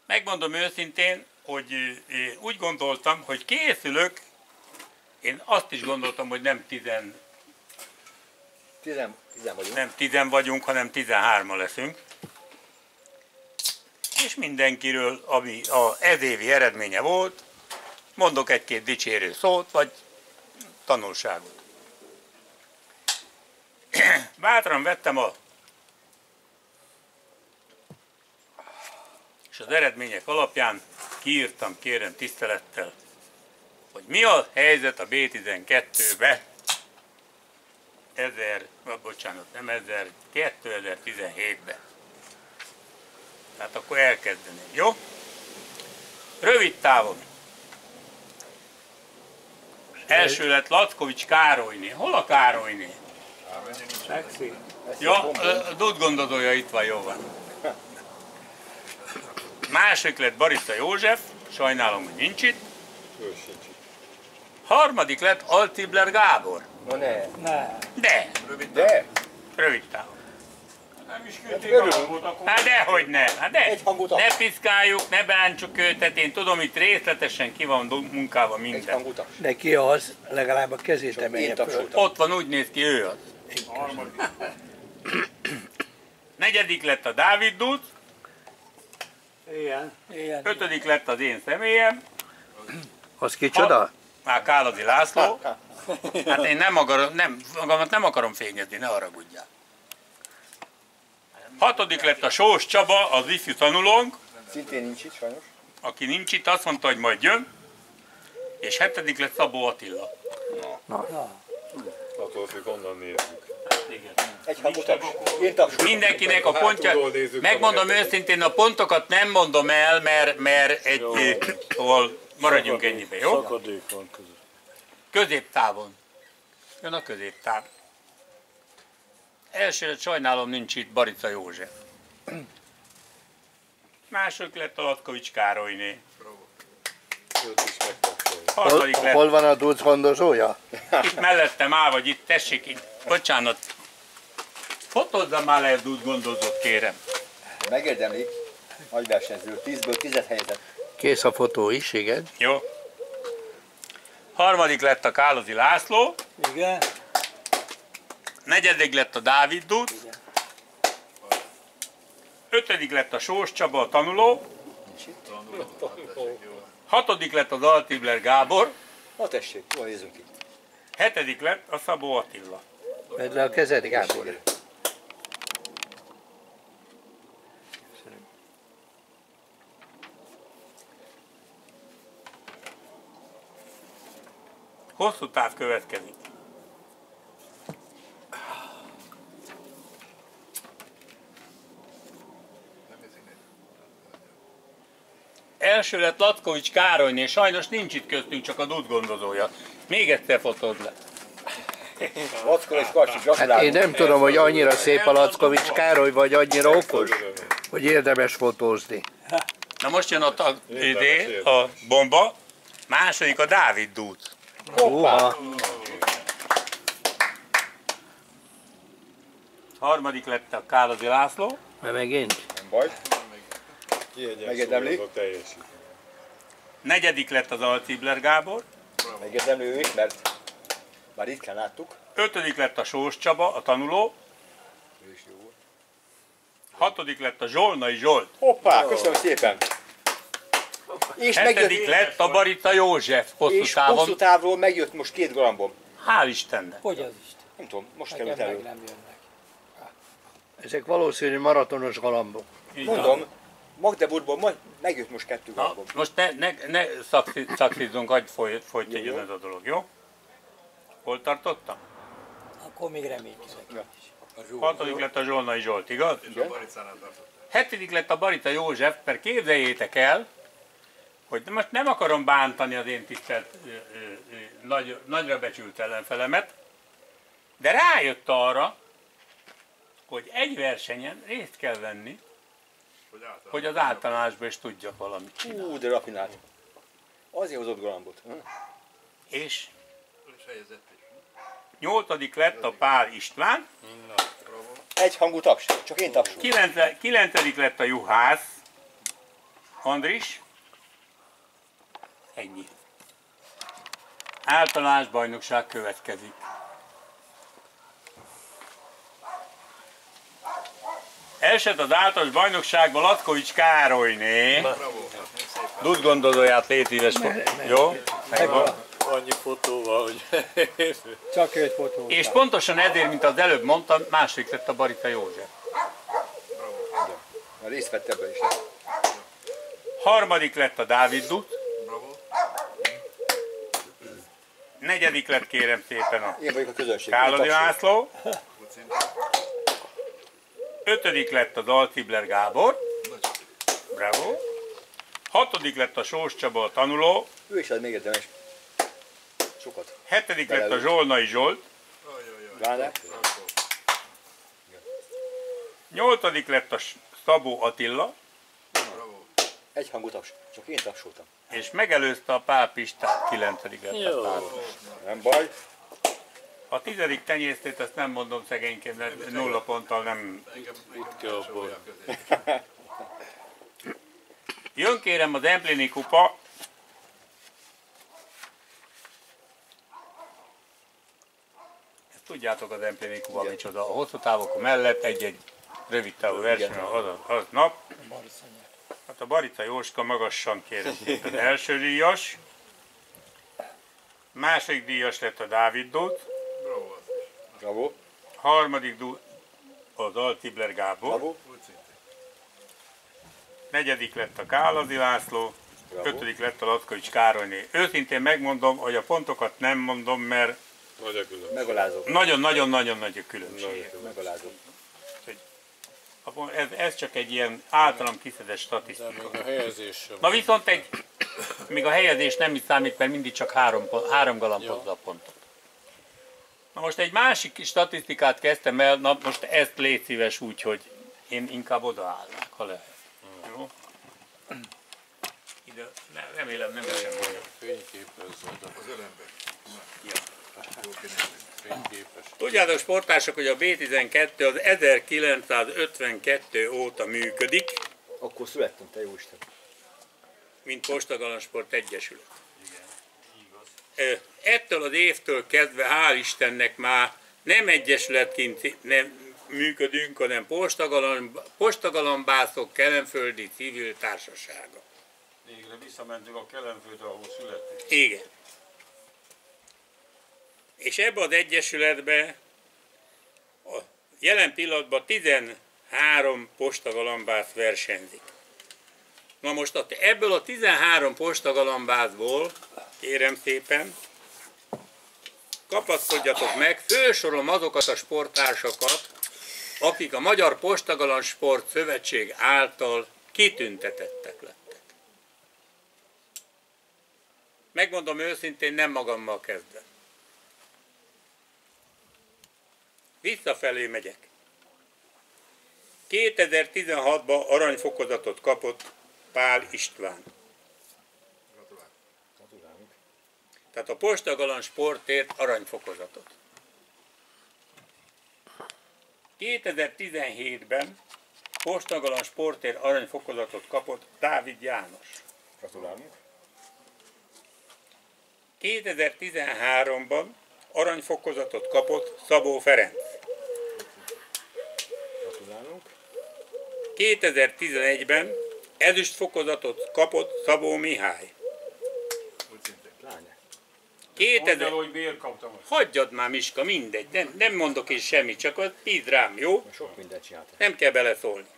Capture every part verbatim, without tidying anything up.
Megmondom őszintén, hogy én úgy gondoltam, hogy készülök, én azt is gondoltam, hogy nem tizen, Tizen, tizen vagyunk. nem tizen vagyunk, hanem tizenhárman leszünk. És mindenkiről, ami a ez évi eredménye volt, mondok egy-két dicsérő szót, vagy tanulságot. Bátran vettem a és az eredmények alapján kiírtam, kérem tisztelettel, hogy mi a helyzet a bé tizenkettőbe, ezer, bocsánat, nem ezer, kétezer-tizenhétbe. Tehát akkor elkezdeném, jó? Rövid távon. Első lett Lackovics Károlyné. Hol a Károlyné? Ja, a dúdgondozója itt van, jó van. Második lett Barica József, sajnálom, hogy nincs itt. Harmadik lett Altibler Gábor. Na ne. Ne. De, De. rövid távon. Nem is küldték a hangot, akkor... Hát dehogy ne, hát de, Egy hangot ne piszkáljuk, ne bántsuk őt, én tudom, itt részletesen ki van munkálva Egy minden. hangutas. De ki az? Legalább a kezét Csak én emelje föl. tapsoltam. Ott van, úgy néz ki, ő az. Harmadik. Negyedik lett a Dávid Duc, Ilyen. Ilyen. ötödik lett az én személyem, Az kicsoda? már Kálazi László. Hát én nem akarom, nem, magamat nem akarom fényezni, ne haragudjál. Hatodik lett a Sós Csaba, az ifjú tanulónk, Szintén nincs itt sajnos. aki nincs itt, azt mondta, hogy majd jön. És hetedik lett Szabó Attila. Attól függ, honnan nézzük. Egy hangot taps. Én tapsoltam. Mindenkinek a pontja, Hátulról nézzük, megmondom amelyet- őszintén, a pontokat nem mondom el, mert, mert egy, szóval maradjunk ennyibe, jó? Szakadék van között. Középtávon. Jön a középtáv. Elsőre sajnálom nincs itt Barica József. Második lett a Lackovics Károlyné. Őt is megtapsoljuk. Harmadik Hol, lett, hol van a duc gondozója? itt mellettem áll, vagy itt, tessék itt. Bocsánat. Fotózzam már le, út gondozott, kérem. Megérdemli. Nagy versenyző. Tízből tizet helyezett. Kész a fotó is, igen. Jó. Harmadik lett a Kálazi László. Igen. Negyedik lett a Dávid Duc. Ötödik lett a Sós Csaba, a tanuló. Hatodik lett az Altibler Gábor. Na tessék, jól nézzünk ki. Hetedik lett a Szabó Attila. Vedd le a kezed, Gábor. Hosszú táv következik. Első lett Lackovics Károlyné, sajnos nincs itt köztünk, csak a dút gondozója. Még egyszer fotózd le. Lackol és Karcsi, Hát gratulálunk. én nem tudom, hogy annyira szép a Lackovics Károly, vagy annyira okos, hogy érdemes fotózni. Na most jön a, tag, idé, a bomba, második a Dávid Duc. Húha. Harmadik lett a Kálazi László. Mert megint. Nem baj. Kiegyensúlyozott teljesítmény. Negyedik lett az Altibler Gábor. Megérdemli ő is, mert már ritkán láttuk. Ötödik lett a Sós Csaba, a tanuló. Ő is jó volt. Hatodik lett a Zsolnai Zsolt. Hoppá, köszönöm szépen. És Hetedik megjött, lett a Barica József, hosszú és távon. hosszú távról megjött most két galambom. Hál' Istennek. Hogy az Isten? Nem tudom, most Nekem került meg elő. nem jönnek. Ezek valószínű maratonos galambok. Így van. Mondom, Magdeburgból ma- megjött most kettő Na, galambom. most ne, ne, ne szakszi- szakszizzunk, hagyd foly, folytjegyen Jó. ez a dolog, jó? Hol tartottam? Akkor még reménykedek. Ja. Hatodik lett a Zsolnai Zsolt, igaz? Igen? Hetedik lett a Barica József, mert képzeljétek el, hogy most nem akarom bántani az én tisztelt, ö, ö, ö, nagy, nagyra becsült ellenfelemet, de rájött arra, hogy egy versenyen részt kell venni, hogy az általánosban is tudjak valamit csinálni. Ú, de rafinált. Azért hozott galambot. Hm? És nyolcadik lett a Pál István, Egy hangú taps, csak én tapsolom. kilencedik lett a Juhász, Andris. Ennyi. Általános bajnokság következik. Eset az általános bajnokságban Latkovics Károlyné. Dud gondozóját légy szíves. Jó? Megvan. Annyi fotóval, hogy... Csak egy fotó. És pontosan ezért, mint az előbb mondtam, második lett a Barica József. A részt vett ebben is. Harmadik lett a Dávid Dud. Negyedik lett kérem szépen a Én vagyok a közönség. Kálodi László. Ötödik lett a Dalcibler Gábor. Bravo. Hatodik lett a Sós Csaba a tanuló. Ő is az még érdemes. Sokat. Hetedik lett a Zsolnai Zsolt. Pláne. Nyolcadik lett a Szabó Attila. Egy hangú taps. Csak én tapsoltam. És megelőzte a Pál Pistát, kilencedik lett a Pál. Nem baj. A tizedik tenyésztét, ezt nem mondom szegényként, mert nulla ponttal nem... Jön kérem az Empléni kupa. Ezt tudjátok, az Empléni kupa micsoda. A hosszú távok mellett egy-egy rövid távú verseny az, az nap. Hát a Barica Jóska magassan kérem az első díjas. Második díjas lett a Dávid Dud. Bravo. Harmadik Dud az Dalcibler Gábor. Bravo. Negyedik lett a Kálodi László. Bravo. Ötödik lett a Latkovics Károlyné. Őszintén megmondom, hogy a pontokat nem mondom, mert Nagy a különbség. Megalázok. nagyon-nagyon-nagyon nagy a különbség. Megalázok. Ez, ez csak egy ilyen általam kiszedett De statisztika. még a helyezés sem. Na viszont egy, még a helyezés nem is számít, mert mindig csak három, pont- három galamb hozza a pontot. Na most egy másik statisztikát kezdtem el, na most ezt légy szíves úgy, hogy én inkább odaállnák, ha lehet. Jó? Ide, ne, remélem nem sem vagyok. Fényképezzed az elembe. Ja. Fényképes. Tudjátok sportársak, hogy a bé tizenkettő az ezerkilencszázötvenkettő óta működik, Akkor születtem, te jó Isten. mint Postagalamsport Egyesület. Ö, Ettől az évtől kezdve, hál' Istennek már nem egyesületként nem működünk, hanem Postagalam, Postagalambászok Kelenföldi Civil Társasága. Végre visszamentünk a Kelenföldre, ahol születtünk. Igen. És ebbe az egyesületbe a jelen pillanatban tizenhárom postagalambász versenyzik. Na most a- ebből a tizenhárom postagalambászból, kérem szépen, kapaszkodjatok meg, fölsorolom azokat a sporttársakat, akik a Magyar Postagalamsport Szövetség által kitüntetettek lettek. Megmondom őszintén, nem magammal kezdem. Visszafelé megyek. kétezer-tizenhatban aranyfokozatot kapott Pál István. Tehát a Postagalam sportért aranyfokozatot. kétezer-tizenhétben Postagalam sportért aranyfokozatot kapott Dávid János. Gratulálunk. kétezer-tizenháromban aranyfokozatot kapott Szabó Ferenc. Gratulálunk. kétezer-tizenegyben ezüst fokozatot kapott Szabó Mihály. Pláne. kétezer... Mondd el, hogy miért kaptam. Hagyjad már, Miska, mindegy, nem, nem mondok én semmit, csak az bízd rám, jó? Sok mindent csináltál. Nem kell beleszólni.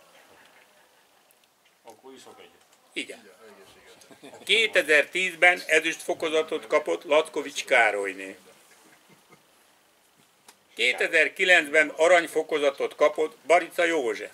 Akkor iszok egyet. Igen. kétezer-tízben ezüst fokozatot kapott Latkovics Károlyné. kétezer-kilencben aranyfokozatot kapott Barica József.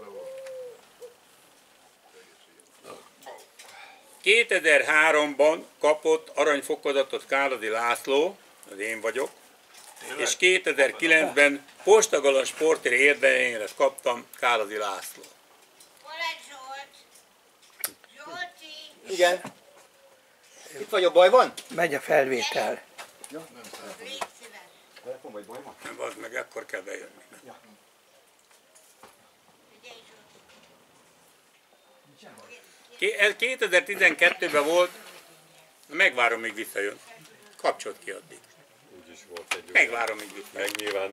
kétezer-háromban kapott aranyfokozatot Kálodi László, az én vagyok, és kétezer-kilencben Postagalam sportér érdeményre kaptam Kálodi László. Hol egy Zsolt? Zsolti! Igen. Itt vagy, a baj van? Megy a felvétel. Légy szíves! Telefon vagy baj van? Nem, az meg ekkor kell bejönni. Figyelj, Zsolt! Ké- Ez kétezer-tizenkettőben volt, megvárom, míg visszajön. Kapcsolt ki addig. Úgyis volt egy olyan. Megvárom, míg visszajön. Megnyilván